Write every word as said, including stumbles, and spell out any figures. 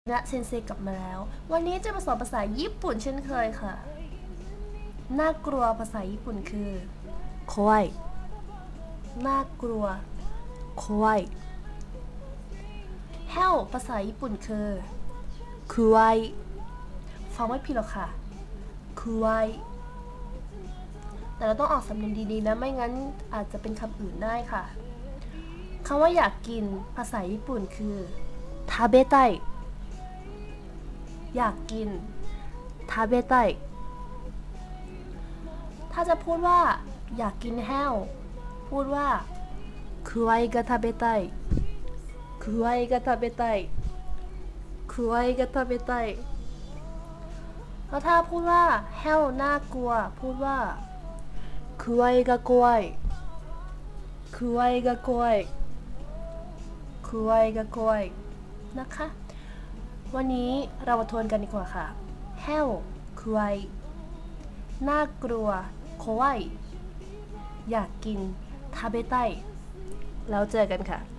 นะเซนเซกลับมาแล้ววันนี้จะมาสอนภาษาญี่ปุ่นเช่นเคยค่ะน่ากลัวภาษาญี่ปุ่นคือ怖いน่ากลัว怖いแห้วภาษาญี่ปุ่นคือคุไวฟังไม่ผิดหรอกค่ะคุไวแต่เราต้องออกสำเนียงดีๆนะไม่งั้นอาจจะเป็นคำอื่นได้ค่ะคำว่าอยากกินภาษาญี่ปุ่นคือทาเบไตอยากกินทาเบไตถ้าจะพูดว่าอยากกินแห้วพูดว่าคุไวが食べたいคุไวが食べたいคุไวが食べたいแล้วถ้าพูดว่าแห้วน่ากลัวพูดว่าคุไวが怖いคุไวが怖いคุไวが怖いนะคะวันนี้เรามาทวนกันดีกว่าค่ะแห้วคุไวน่ากลัวโควายอยากกินทาเบไตแล้วเจอกันค่ะ